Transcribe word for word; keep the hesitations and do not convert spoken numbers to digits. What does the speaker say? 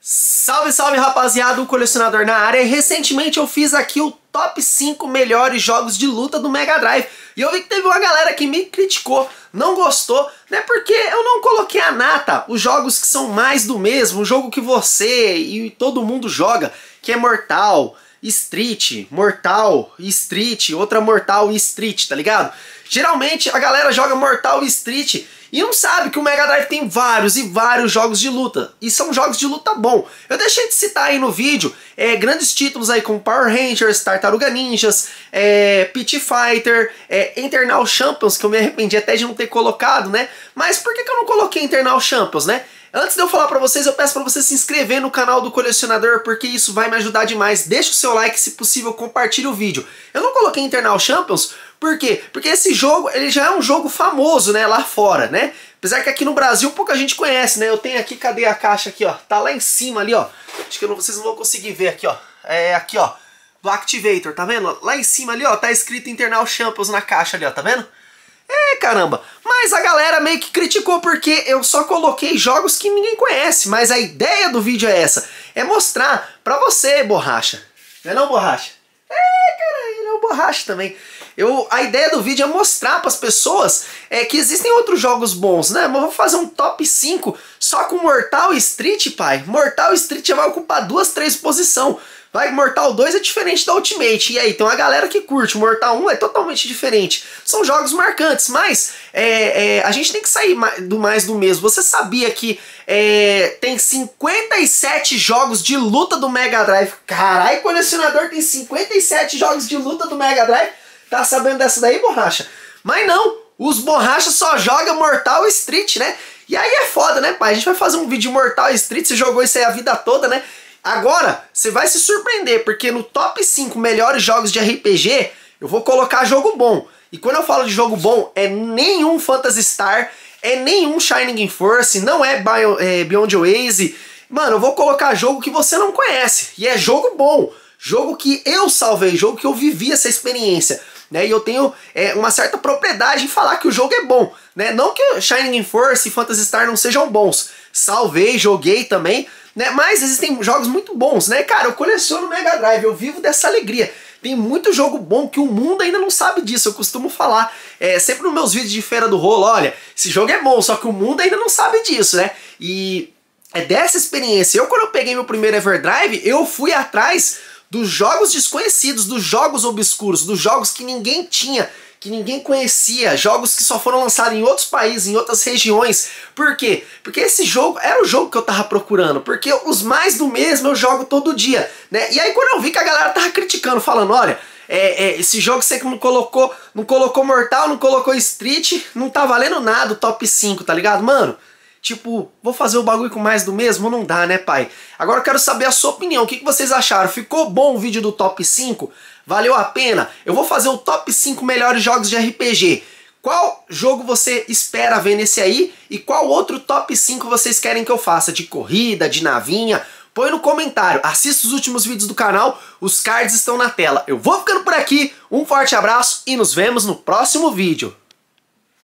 Salve, salve rapaziada, o colecionador na área. E recentemente eu fiz aqui o top cinco melhores jogos de luta do Mega Drive. E eu vi que teve uma galera que me criticou, não gostou, né? Porque eu não coloquei a nata, os jogos que são mais do mesmo, o jogo que você e todo mundo joga, que é Mortal, Street, Mortal, Street, outra Mortal e Street, tá ligado? Geralmente a galera joga Mortal e Street e não sabe que o Mega Drive tem vários e vários jogos de luta. E são jogos de luta bom. Eu deixei de citar aí no vídeo é, grandes títulos aí como Power Rangers, Tartaruga Ninjas, é, Pit Fighter, é, Eternal Champions, que eu me arrependi até de não ter colocado, né? Mas por que que eu não coloquei Eternal Champions, né? Antes de eu falar pra vocês, eu peço pra você se inscrever no canal do colecionador, porque isso vai me ajudar demais. Deixa o seu like, se possível, compartilhe o vídeo. Eu não coloquei Eternal Champions, por quê? Porque esse jogo, ele já é um jogo famoso, né, lá fora, né? Apesar que aqui no Brasil pouca gente conhece, né? Eu tenho aqui, cadê a caixa aqui, ó? Tá lá em cima ali, ó. Acho que eu não, vocês não vão conseguir ver aqui, ó. É aqui, ó, do Activator, tá vendo? Lá em cima ali, ó, tá escrito Eternal Champions na caixa ali, ó, tá vendo? É, caramba, mas a galera meio que criticou porque eu só coloquei jogos que ninguém conhece, mas a ideia do vídeo é essa, é mostrar pra você, Borracha. Não é não, Borracha? É, cara, ele é um Borracha também. Eu, a ideia do vídeo é mostrar pras pessoas é, que existem outros jogos bons, né? Mas eu vou fazer um top cinco só com Mortal e Street, pai. Mortal e Street já vai ocupar duas, três posições. Vai, Mortal dois é diferente da Ultimate. E aí, tem uma galera que curte. Mortal um é totalmente diferente. São jogos marcantes, mas é, é, a gente tem que sair do mais do mesmo. Você sabia que é, tem cinquenta e sete jogos de luta do Mega Drive? Caralho, colecionador, tem cinquenta e sete jogos de luta do Mega Drive? Tá sabendo dessa daí, Borracha? Mas não, os Borrachas só jogam Mortal e Street, né? E aí é foda, né, pai? A gente vai fazer um vídeo de Mortal e Street, você jogou isso aí a vida toda, né? Agora, você vai se surpreender, porque no top cinco melhores jogos de R P G, eu vou colocar jogo bom. E quando eu falo de jogo bom, é nenhum Phantasy Star, é nenhum Shining Force, não é, Bio, é Beyond Oasis. Mano, eu vou colocar jogo que você não conhece, e é jogo bom. Jogo que eu salvei, jogo que eu vivi essa experiência, né? E eu tenho é, uma certa propriedade em falar que o jogo é bom, né? Não que Shining Force e Phantasy Star não sejam bons. Salvei, joguei também, né? Mas existem jogos muito bons, né? Cara, eu coleciono Mega Drive, eu vivo dessa alegria. Tem muito jogo bom que o mundo ainda não sabe disso, eu costumo falar é, sempre nos meus vídeos de Feira do Rolo, olha, esse jogo é bom, só que o mundo ainda não sabe disso, né? E é dessa experiência. Eu, quando eu peguei meu primeiro Everdrive, eu fui atrás dos jogos desconhecidos, dos jogos obscuros, dos jogos que ninguém tinha, que ninguém conhecia, jogos que só foram lançados em outros países, em outras regiões. Por quê? Porque esse jogo era o jogo que eu tava procurando, porque os mais do mesmo eu jogo todo dia, né? E aí quando eu vi que a galera tava criticando, falando, olha, é, é, esse jogo você não colocou, não colocou Mortal, não colocou Street, não tá valendo nada o top cinco, tá ligado, mano? Tipo, vou fazer o bagulho com mais do mesmo? Não dá, né, pai? Agora eu quero saber a sua opinião. O que que vocês acharam? Ficou bom o vídeo do top cinco? Valeu a pena? Eu vou fazer o top cinco melhores jogos de R P G. Qual jogo você espera ver nesse aí? E qual outro top cinco vocês querem que eu faça? De corrida, de navinha? Põe no comentário. Assista os últimos vídeos do canal. Os cards estão na tela. Eu vou ficando por aqui. Um forte abraço e nos vemos no próximo vídeo.